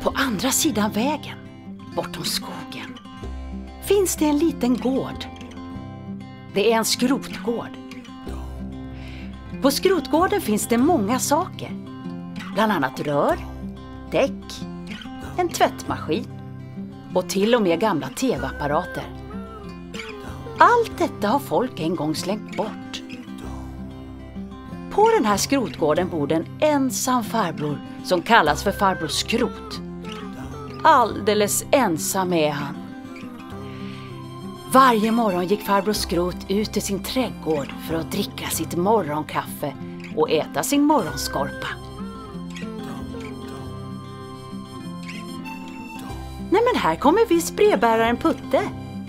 På andra sidan vägen, bortom skogen, finns det en liten gård. Det är en skrotgård. På skrotgården finns det många saker. Bland annat rör, däck, en tvättmaskin och till och med gamla tv-apparater. Allt detta har folk en gång slängt bort. På den här skrotgården bor en ensam farbror som kallas för farbror Skrot. Alldeles ensam är han. Varje morgon gick farbror Skrot ut i sin trädgård för att dricka sitt morgonkaffe och äta sin morgonskorpa. Nej, men här kommer visst brevbäraren Putte.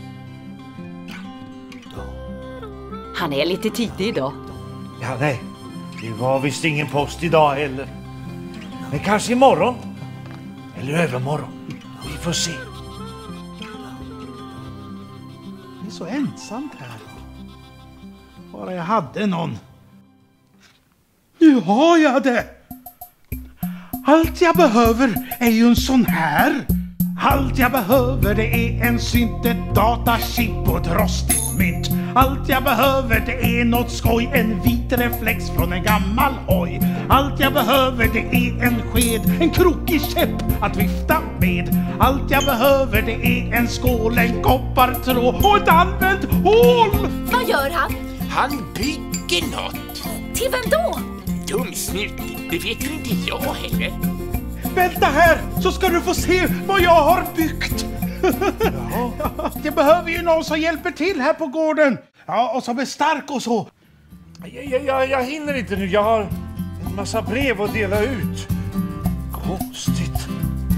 Han är lite tidig idag. Ja, nej. Det var visst ingen post idag heller. Men kanske imorgon. Eller övermorgon. Vi får se. Det är så ensamt här. Bara jag hade någon. Nu har jag det! Allt jag behöver är ju en sån här. Allt jag behöver det är en synt, ett datachip och ett rostigt mynt. Allt jag behöver det är något skoj, en vit reflex från en gammal hoj. Allt jag behöver det är en sked, en krokig käpp att vifta med. Allt jag behöver det är en skål, en koppartråd och ett använt hål. Vad gör han? Han bygger något. Till vem då? Dumsnut, det vet ju inte jag heller. Vänta här så ska du få se vad jag har byggt. Ja. Jag behöver ju någon som hjälper till här på gården. Ja, och som är stark och så. Jag hinner inte nu. Jag har en massa brev att dela ut. Konstigt.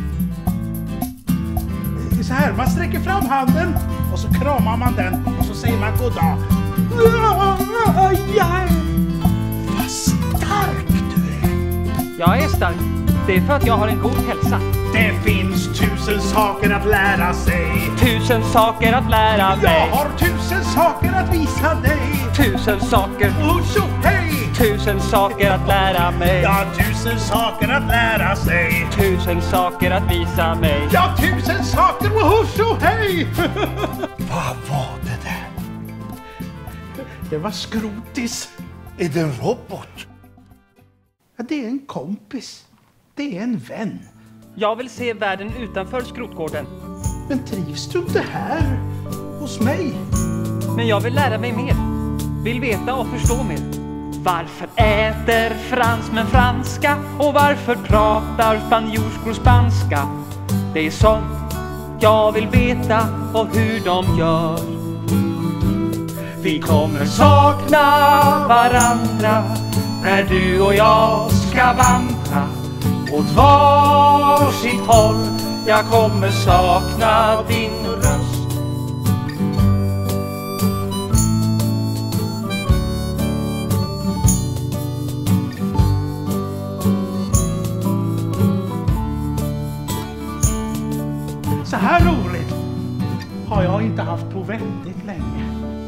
Det är så här, man sträcker fram handen och så kramar man den och så säger man god dag. Vad stark du är. Jag är stark. Det är för att jag har en god hälsa. Det finns 1000 saker att lära sig. 1000 saker att lära mig. Jag har 1000 saker att visa dig. 1000 saker. Och så hej! 1000 saker att lära mig. Ja, 1000 saker att lära sig. 1000 saker att visa mig. Ja, 1000 saker och så hej! Vad var det där? Det var Skrotis. Är det en robot? Ja, det är en kompis. Det är en vän. Jag vill se världen utanför skrotgården. Men trivs du inte här? Hos mig? Men jag vill lära mig mer. Vill veta och förstå mer. Varför äter fransmän franska? Och varför pratar spanjorskor spanska? Det är sånt jag vill veta och hur de gör. Vi kommer sakna varandra när du och jag ska vandra åt varsitt håll. Jag kommer sakna din röst. Så här roligt har jag inte haft på väldigt länge.